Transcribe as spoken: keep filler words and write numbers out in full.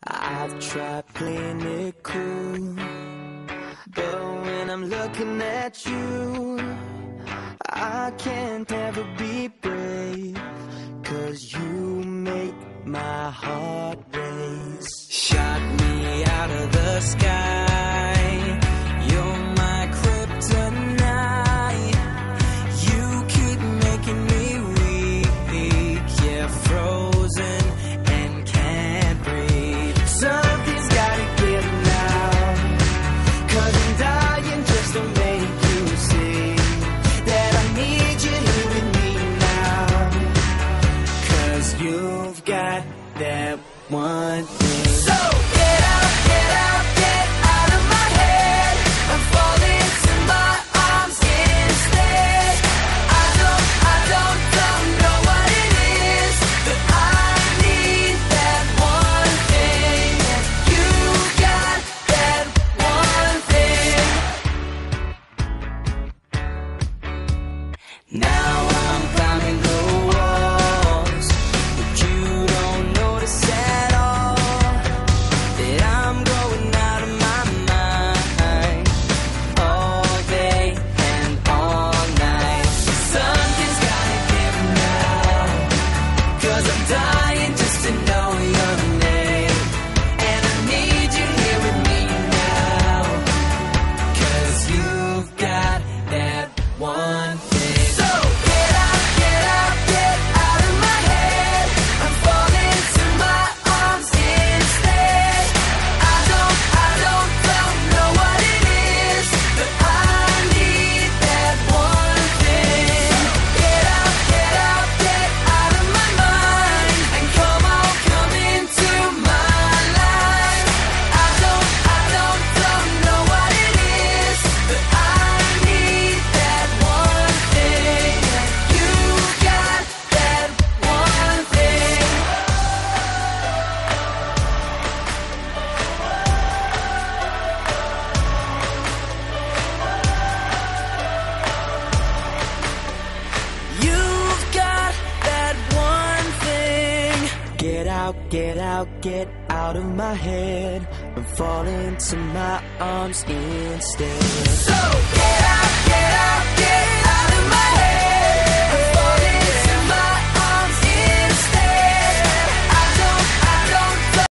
I've tried playing it cool, but when I'm looking at you, I can't ever be brave, 'cause you make my heart race. Shot me out of the sky, you're my kryptonite. You keep making me weak, yeah, frozen and can't breathe. Something's gotta give now, 'cause I'm dying just to make you see that I need you here with me now. 'Cause you've got that one thing. So get out, get out, get out of my head and fall into my arms instead. I don't, I don't, don't know what it is, but I need that one thing. You got that one thing. Now I'm climbing the walls, but you don't notice at all that I'm going out of my mind all day and all night. Something's gotta give now, 'cause I'm dying just to know your name, and I need you here with me now, 'cause you've got that one thing. So get out, get out, get out of my head and fall into my arms instead. I don't, I don't, don't know what it is, but I need that one thing. Get out, get out, get out of my mind and come on, come into my life. I don't, I don't, don't know what it is, but I need that one thing. You got that one thing. You've got that one thing. Get out, get out, get out of my head and fall into my arms instead. So get out.